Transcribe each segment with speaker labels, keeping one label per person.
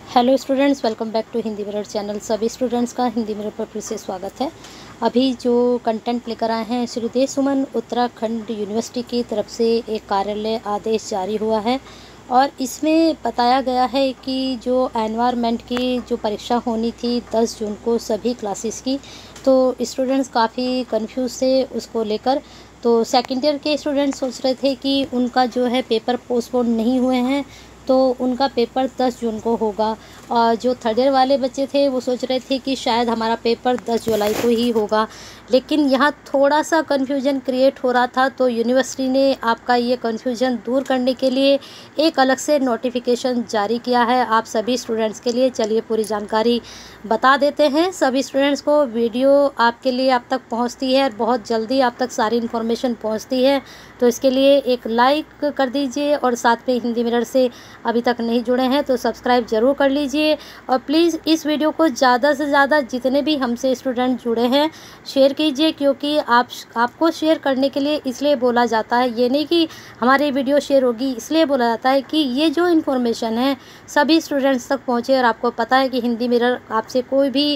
Speaker 1: Hello students, welcome back to Hindi mirror channel. सभी students का Hindi mirror पर फिर से स्वागत है। अभी जो कंटेंट लेकर आए हैं, श्री देव सुमन उत्तराखंड यूनिवर्सिटी की तरफ से एक कार्यालय आदेश जारी हुआ है और इसमें बताया गया है कि जो एनवायरनमेंट की जो परीक्षा होनी थी 10 जून को सभी क्लासेस की, तो स्टूडेंट्स काफ़ी कंफ्यूज थे उसको लेकर। तो सेकेंड ईयर के स्टूडेंट्स सोच रहे थे कि उनका जो है पेपर पोस्टपोन नहीं हुए हैं, तो उनका पेपर 10 जून को होगा। और जो थर्ड ईयर वाले बच्चे थे वो सोच रहे थे कि शायद हमारा पेपर 10 जुलाई को ही होगा। लेकिन यहाँ थोड़ा सा कन्फ्यूजन क्रिएट हो रहा था, तो यूनिवर्सिटी ने आपका ये कन्फ्यूजन दूर करने के लिए एक अलग से नोटिफिकेशन जारी किया है आप सभी स्टूडेंट्स के लिए। चलिए पूरी जानकारी बता देते हैं सभी स्टूडेंट्स को। वीडियो आपके लिए आप तक पहुँचती है, बहुत जल्दी आप तक सारी इन्फॉर्मेशन पहुँचती है, तो इसके लिए एक लाइक कर दीजिए और साथ में हिंदी मिरर से अभी तक नहीं जुड़े हैं तो सब्सक्राइब ज़रूर कर लीजिए। और प्लीज़ इस वीडियो को ज़्यादा से ज़्यादा जितने भी हमसे स्टूडेंट जुड़े हैं शेयर कीजिए, क्योंकि आपको शेयर करने के लिए इसलिए बोला जाता है, ये नहीं कि हमारी वीडियो शेयर होगी इसलिए बोला जाता है कि ये जो इन्फॉर्मेशन है सभी स्टूडेंट्स तक पहुँचे। और आपको पता है कि हिंदी मिरर आपसे कोई भी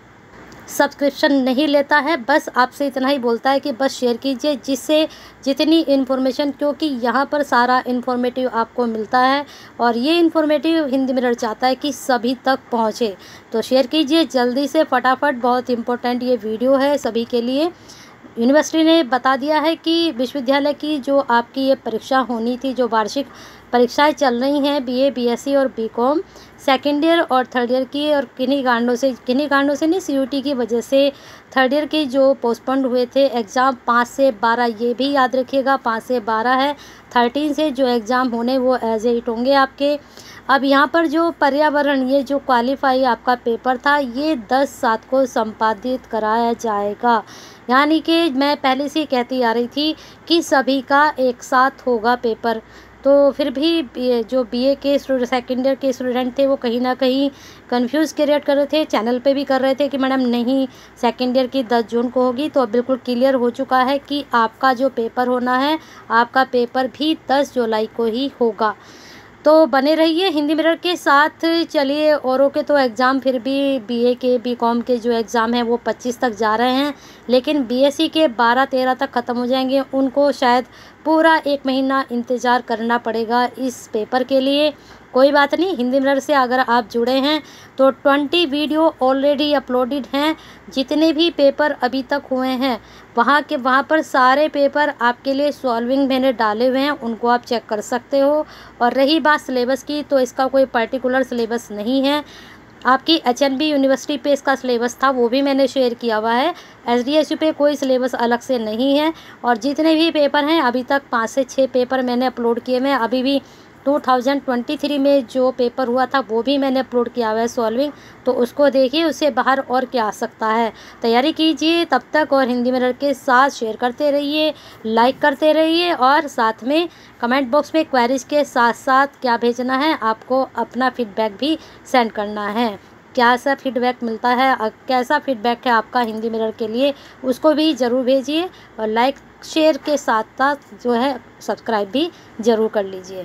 Speaker 1: सब्सक्रिप्शन नहीं लेता है, बस आपसे इतना ही बोलता है कि बस शेयर कीजिए, जिससे जितनी इन्फॉर्मेशन, क्योंकि यहाँ पर सारा इन्फॉर्मेटिव आपको मिलता है और ये इन्फॉर्मेटिव हिंदी मिरर चाहता है कि सभी तक पहुँचे। तो शेयर कीजिए जल्दी से फटाफट, बहुत इम्पोर्टेंट ये वीडियो है सभी के लिए। यूनिवर्सिटी ने बता दिया है कि विश्वविद्यालय की जो आपकी ये परीक्षा होनी थी, जो वार्षिक परीक्षाएं चल रही हैं बीए, बीएससी और बीकॉम सेकेंड ईयर और थर्ड ईयर की, और किन्हीं कारणों से नहीं, सीयूटी की वजह से थर्ड ईयर के जो पोस्टपोन्ड हुए थे एग्ज़ाम 5 से 12, ये भी याद रखिएगा 5 से 12 है। 13 से जो एग्ज़ाम होने वो एज इट होंगे आपके। अब यहाँ पर जो पर्यावरण, ये जो क्वालिफाई आपका पेपर था, ये 10/7 को संपादित कराया जाएगा। यानी कि मैं पहले से ही कहती आ रही थी कि सभी का एक साथ होगा पेपर। तो फिर भी जो बीए के सेकेंड ईयर के स्टूडेंट थे वो कहीं ना कहीं कंफ्यूज क्रिएट कर रहे थे, चैनल पे भी कर रहे थे कि मैडम नहीं सेकेंड ईयर की 10 जून को होगी। तो अब बिल्कुल क्लियर हो चुका है कि आपका जो पेपर होना है, आपका पेपर भी 10 जुलाई को ही होगा। तो बने रहिए हिंदी मिरर के साथ। चलिए, औरों के तो एग्ज़ाम फिर भी बीए के, बीकॉम के जो एग्ज़ाम हैं वो 25 तक जा रहे हैं, लेकिन बीएससी के 12-13 तक ख़त्म हो जाएंगे। उनको शायद पूरा 1 महीना इंतज़ार करना पड़ेगा इस पेपर के लिए। कोई बात नहीं, हिंदी मिरर से अगर आप जुड़े हैं तो 20 वीडियो ऑलरेडी अपलोडेड हैं। जितने भी पेपर अभी तक हुए हैं वहाँ पर सारे पेपर आपके लिए सॉल्विंग मैंने डाले हुए हैं, उनको आप चेक कर सकते हो। और रही बात सिलेबस की, तो इसका कोई पर्टिकुलर सिलेबस नहीं है। आपकी एचएनबी यूनिवर्सिटी पे इसका सिलेबस था, वो भी मैंने शेयर किया हुआ है। एसडीएसयू पे कोई सिलेबस अलग से नहीं है। और जितने भी पेपर हैं अभी तक 5 से 6 पेपर मैंने अपलोड किए हुए हैं। अभी भी 2023 में जो पेपर हुआ था वो भी मैंने अपलोड किया हुआ है सॉल्विंग, तो उसको देखिए, उससे बाहर और क्या आ सकता है। तैयारी कीजिए तब तक, और हिंदी मिरर के साथ शेयर करते रहिए, लाइक करते रहिए, और साथ में कमेंट बॉक्स में क्वेरीज के साथ साथ क्या भेजना है, आपको अपना फीडबैक भी सेंड करना है। क्या सा फीडबैक मिलता है, कैसा फीडबैक है आपका हिंदी मिरर के लिए, उसको भी ज़रूर भेजिए। और लाइक शेयर के साथ साथ जो है सब्सक्राइब भी ज़रूर कर लीजिए।